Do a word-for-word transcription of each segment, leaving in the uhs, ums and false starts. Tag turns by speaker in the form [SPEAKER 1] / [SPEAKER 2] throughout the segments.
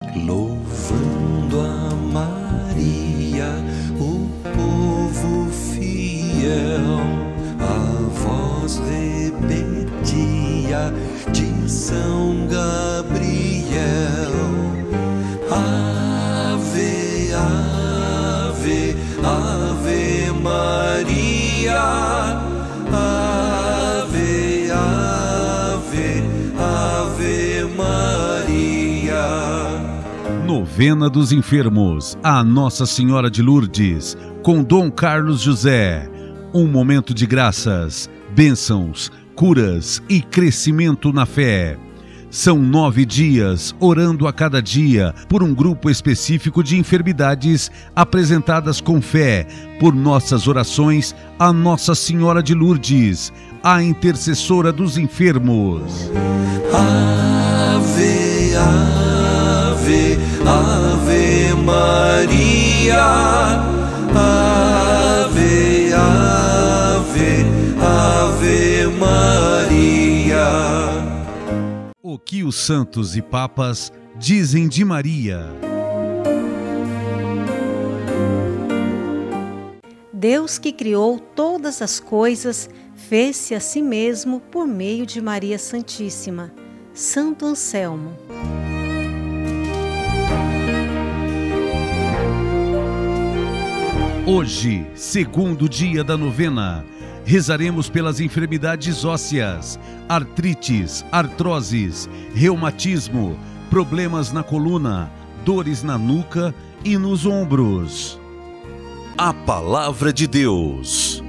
[SPEAKER 1] Louvando a Maria, o povo fiel, a voz repetia de São Gabriel. Ave, ave, ave Maria, ave, ave, ave Maria.
[SPEAKER 2] Novena dos Enfermos, a Nossa Senhora de Lourdes, com Dom Carlos José. Um momento de graças, bênçãos, curas e crescimento na fé. São nove dias orando a cada dia por um grupo específico de enfermidades apresentadas com fé por nossas orações a Nossa Senhora de Lourdes, a intercessora dos enfermos.
[SPEAKER 1] Ave, ave, ave Maria, ave, ave, ave Maria.
[SPEAKER 2] O que os santos e papas dizem de Maria?
[SPEAKER 3] Deus, que criou todas as coisas, fez-se a si mesmo por meio de Maria Santíssima. Santo Anselmo.
[SPEAKER 2] Hoje, segundo dia da novena, rezaremos pelas enfermidades ósseas, artrites, artroses, reumatismo, problemas na coluna, dores na nuca e nos ombros.
[SPEAKER 1] A Palavra de Deus.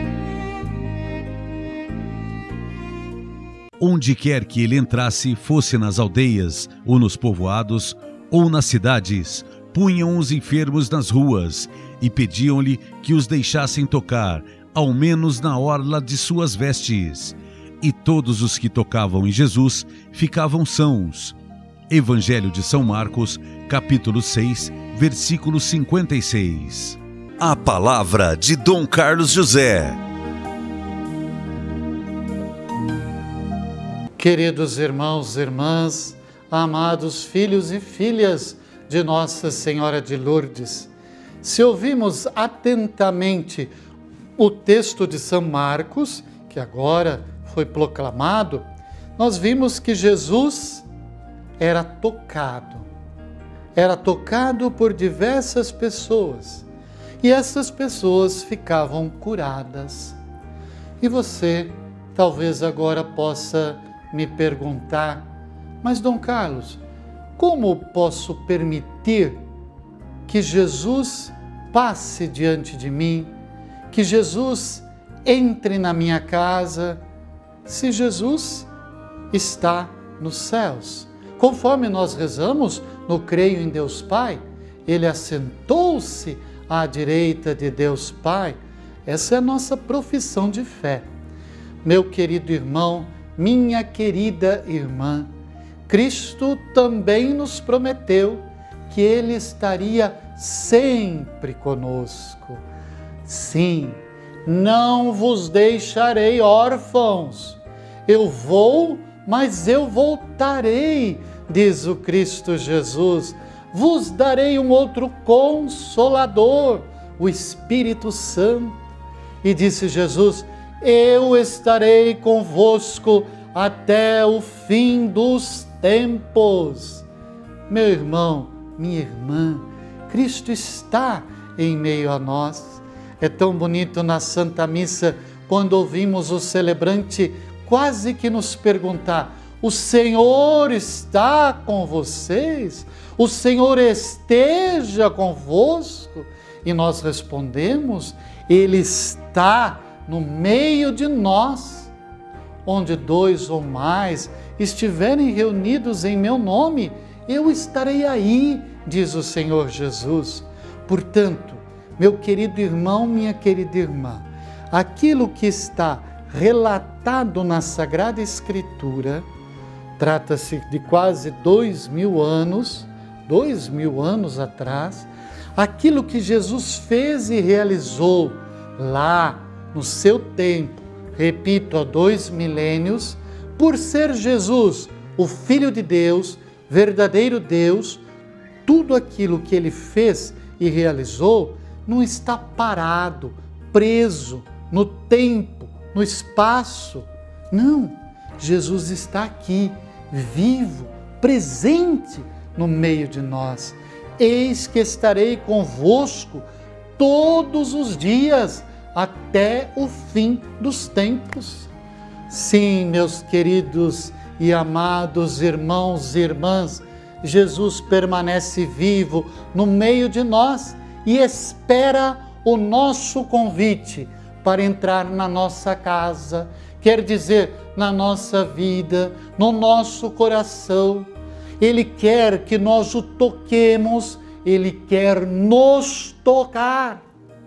[SPEAKER 2] Onde quer que ele entrasse, fosse nas aldeias, ou nos povoados, ou nas cidades, punham os enfermos nas ruas e pediam-lhe que os deixassem tocar, ao menos na orla de suas vestes. E todos os que tocavam em Jesus ficavam sãos. Evangelho de São Marcos, capítulo seis, versículo cinquenta e seis.
[SPEAKER 1] A Palavra de Dom Carlos José.
[SPEAKER 4] Queridos irmãos e irmãs, amados filhos e filhas de Nossa Senhora de Lourdes, se ouvimos atentamente o texto de São Marcos, que agora foi proclamado, nós vimos que Jesus era tocado. Era tocado por diversas pessoas e essas pessoas ficavam curadas. E você talvez agora possa me perguntar: mas Dom Carlos, como posso permitir que Jesus passe diante de mim, que Jesus entre na minha casa, se Jesus está nos céus? Conforme nós rezamos no Creio em Deus Pai, ele assentou-se à direita de Deus Pai. Essa é a nossa profissão de fé. Meu querido irmão, minha querida irmã, Cristo também nos prometeu que ele estaria sempre conosco. Sim, não vos deixarei órfãos. Eu vou, mas eu voltarei, diz o Cristo Jesus. Vos darei um outro Consolador, o Espírito Santo. E disse Jesus: eu estarei convosco até o fim dos tempos. Meu irmão, minha irmã, Cristo está em meio a nós. É tão bonito na Santa Missa, quando ouvimos o celebrante quase que nos perguntar: o Senhor está com vocês? O Senhor esteja convosco? E nós respondemos: Ele está no meio de nós. Onde dois ou mais estiverem reunidos em meu nome, eu estarei aí, diz o Senhor Jesus. Portanto, meu querido irmão, minha querida irmã, aquilo que está relatado na Sagrada Escritura, trata-se de quase dois mil anos, dois mil anos atrás, aquilo que Jesus fez e realizou lá no seu tempo, repito, há dois milênios, por ser Jesus, o Filho de Deus, verdadeiro Deus, tudo aquilo que ele fez e realizou não está parado, preso no tempo, no espaço. Não, Jesus está aqui, vivo, presente no meio de nós. Eis que estarei convosco todos os dias, até o fim dos tempos. Sim, meus queridos e amados irmãos e irmãs, Jesus permanece vivo no meio de nós e espera o nosso convite para entrar na nossa casa, quer dizer, na nossa vida, no nosso coração. Ele quer que nós o toquemos, Ele quer nos tocar.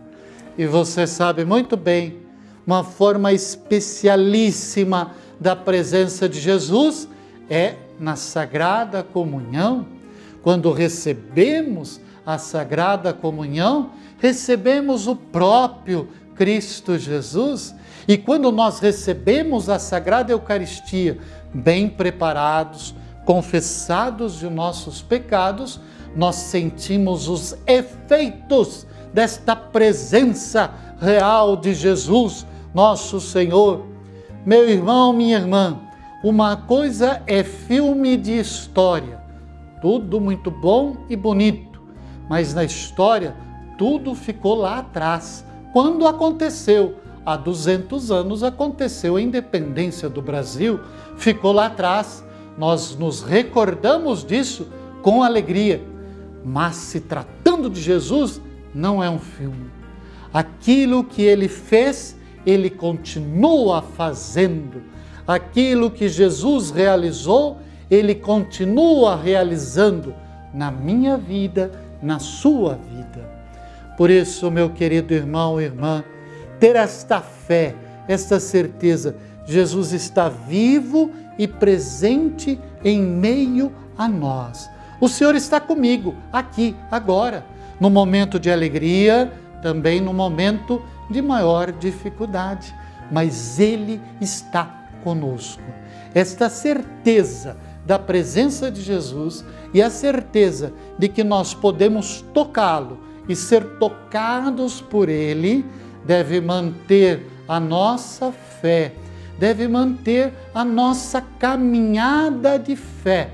[SPEAKER 4] E você sabe muito bem, uma forma especialíssima da presença de Jesus é na Sagrada Comunhão. Quando recebemos a Sagrada Comunhão, recebemos o próprio Cristo Jesus. E quando nós recebemos a Sagrada Eucaristia, bem preparados, confessados de nossos pecados, nós sentimos os efeitos desta presença real de Jesus, nosso Senhor. Meu irmão, minha irmã, uma coisa é filme de história, tudo muito bom e bonito, mas na história tudo ficou lá atrás. Quando aconteceu? Há duzentos anos aconteceu a independência do Brasil, ficou lá atrás. Nós nos recordamos disso com alegria. Mas se tratando de Jesus, não é um filme. Aquilo que Ele fez, Ele continua fazendo. Aquilo que Jesus realizou, Ele continua realizando na minha vida, na sua vida. Por isso, meu querido irmão e irmã, ter esta fé, esta certeza, Jesus está vivo e presente em meio a nós. O Senhor está comigo, aqui, agora, no momento de alegria, também no momento de maior dificuldade, mas Ele está conosco. Esta certeza da presença de Jesus e a certeza de que nós podemos tocá-lo e ser tocados por Ele, deve manter a nossa fé, deve manter a nossa caminhada de fé,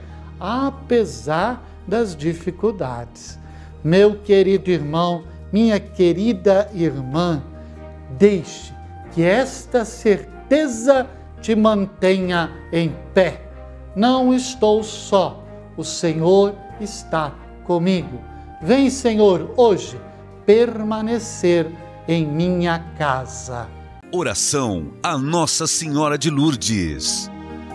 [SPEAKER 4] apesar das dificuldades. Meu querido irmão, minha querida irmã, deixe que esta certeza te mantenha em pé. Não estou só, o Senhor está comigo. Vem, Senhor, hoje permanecer em minha casa.
[SPEAKER 1] Oração a Nossa Senhora de Lourdes.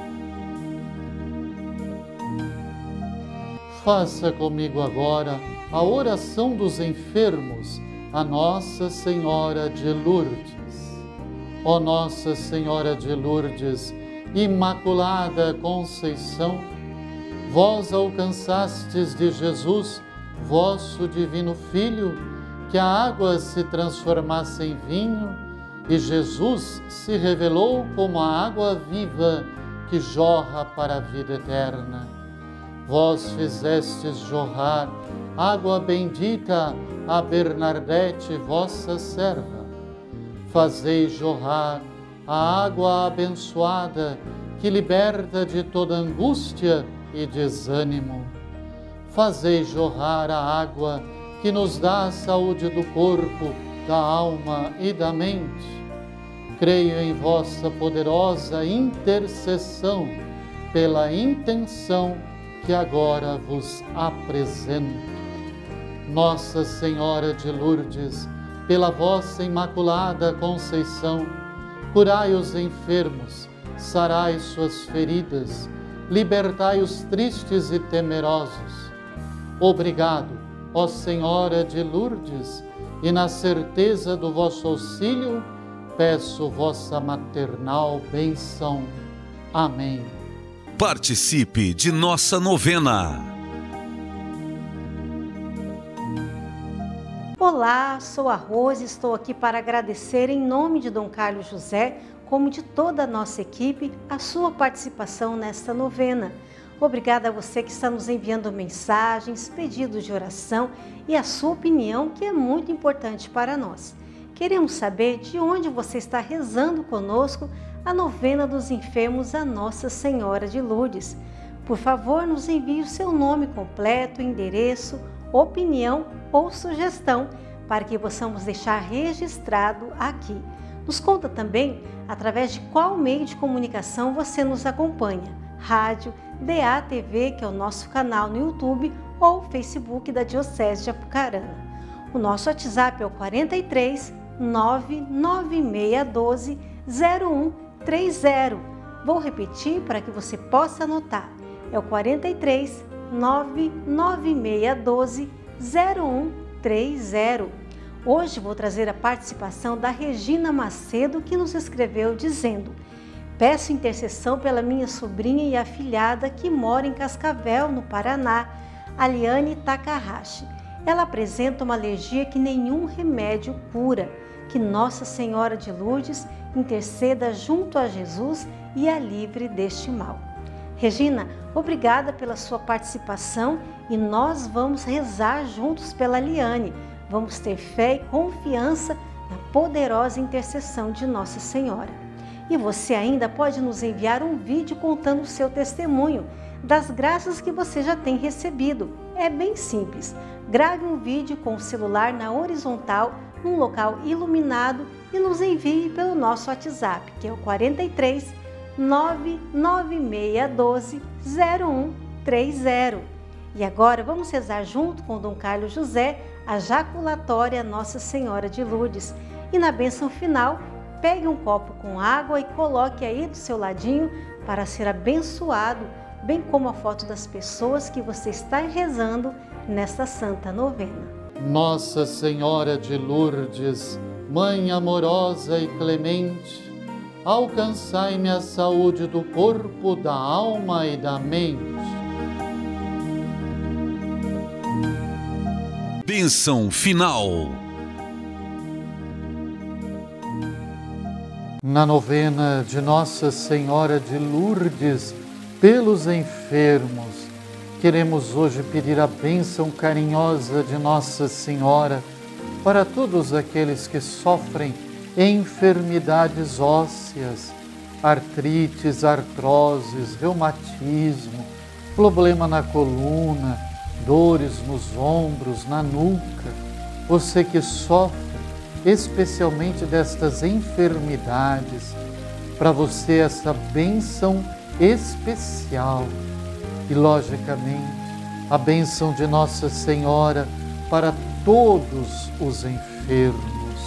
[SPEAKER 4] Faça comigo agora a oração dos enfermos a Nossa Senhora de Lourdes. Ó Nossa Senhora de Lourdes, Imaculada Conceição, vós alcançastes de Jesus, vosso divino Filho, que a água se transformasse em vinho, e Jesus se revelou como a água viva que jorra para a vida eterna. Vós fizestes jorrar água bendita a Bernardete, vossa serva. Fazei jorrar a água abençoada que liberta de toda angústia e desânimo. Fazei jorrar a água que nos dá a saúde do corpo, da alma e da mente. Creio em vossa poderosa intercessão pela intenção que agora vos apresento. Nossa Senhora de Lourdes, pela vossa Imaculada Conceição, curai os enfermos, sarai suas feridas, libertai os tristes e temerosos. Obrigado, ó Senhora de Lourdes, e na certeza do vosso auxílio, peço vossa maternal bênção. Amém.
[SPEAKER 1] Participe de nossa novena.
[SPEAKER 3] Olá, sou a Rose, estou aqui para agradecer em nome de Dom Carlos José, como de toda a nossa equipe, a sua participação nesta novena. Obrigada a você que está nos enviando mensagens, pedidos de oração e a sua opinião, que é muito importante para nós. Queremos saber de onde você está rezando conosco a novena dos enfermos a Nossa Senhora de Lourdes. Por favor, nos envie o seu nome completo, endereço, opinião ou sugestão para que possamos deixar registrado aqui. Nos conta também através de qual meio de comunicação você nos acompanha. Rádio, D A T V, que é o nosso canal no YouTube, ou Facebook da Diocese de Apucarana. O nosso WhatsApp é o quarenta e três, nove nove seis um dois, zero um três zero. Vou repetir para que você possa anotar. É o quarenta e três, nove nove seis um dois, zero um três zero. Hoje vou trazer a participação da Regina Macedo, que nos escreveu dizendo: peço intercessão pela minha sobrinha e afilhada que mora em Cascavel, no Paraná, Aliane Takahashi. Ela apresenta uma alergia que nenhum remédio cura. Que Nossa Senhora de Lourdes interceda junto a Jesus e a livre deste mal. Regina, obrigada pela sua participação e nós vamos rezar juntos pela Aliane. Vamos ter fé e confiança na poderosa intercessão de Nossa Senhora. E você ainda pode nos enviar um vídeo contando o seu testemunho das graças que você já tem recebido. É bem simples. Grave um vídeo com o celular na horizontal, num local iluminado, e nos envie pelo nosso WhatsApp, que é o quarenta e três, nove nove seis um dois, zero um três zero. E agora vamos rezar junto com Dom Carlos José a jaculatória Nossa Senhora de Lourdes. E na bênção final, pegue um copo com água e coloque aí do seu ladinho para ser abençoado, bem como a foto das pessoas que você está rezando nesta santa novena.
[SPEAKER 4] Nossa Senhora de Lourdes, Mãe amorosa e clemente, alcançai-me a saúde do corpo, da alma e da mente.
[SPEAKER 1] Bênção final.
[SPEAKER 4] Na novena de Nossa Senhora de Lourdes, pelos enfermos, queremos hoje pedir a bênção carinhosa de Nossa Senhora para todos aqueles que sofrem enfermidades ósseas, artrites, artroses, reumatismo, problema na coluna, dores nos ombros, na nuca. Você que sofre especialmente destas enfermidades, para você essa bênção especial. E, logicamente, a bênção de Nossa Senhora para todos os enfermos.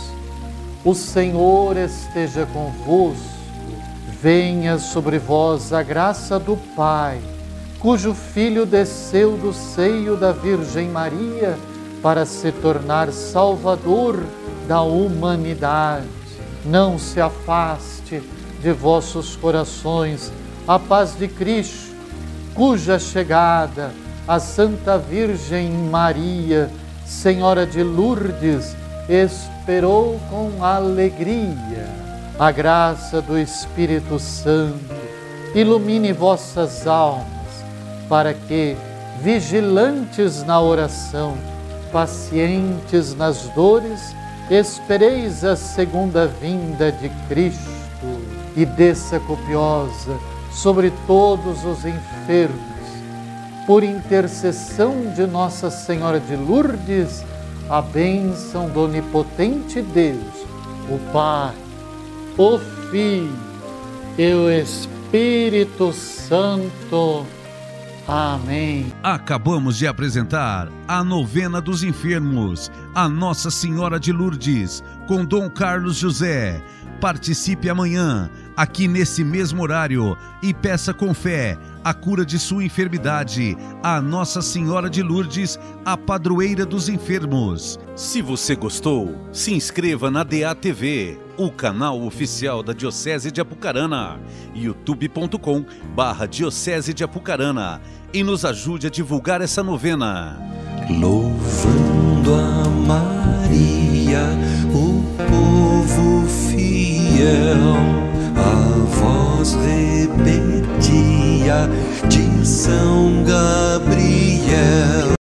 [SPEAKER 4] O Senhor esteja convosco, venha sobre vós a graça do Pai, cujo Filho desceu do seio da Virgem Maria para se tornar Salvador da humanidade. Não se afaste de vossos corações a paz de Cristo, cuja chegada a Santa Virgem Maria, Senhora de Lourdes, esperou com alegria. A graça do Espírito Santo ilumine vossas almas, para que, vigilantes na oração, pacientes nas dores, espereis a segunda vinda de Cristo. E desça copiosa sobre todos os enfermos, por intercessão de Nossa Senhora de Lourdes, a bênção do onipotente Deus, o Pai, o Filho e o Espírito Santo. Amém.
[SPEAKER 2] Acabamos de apresentar a novena dos enfermos, a Nossa Senhora de Lourdes, com Dom Carlos José. Participe amanhã, aqui nesse mesmo horário, e peça com fé a cura de sua enfermidade a Nossa Senhora de Lourdes, a padroeira dos enfermos.
[SPEAKER 1] Se você gostou, se inscreva na D A T V, o canal oficial da Diocese de Apucarana, youtube ponto com barra Diocese de Apucarana, e nos ajude a divulgar essa novena.
[SPEAKER 5] Louvando a Maria, o povo fiel, a voz repetia. Maria, de São Gabriel.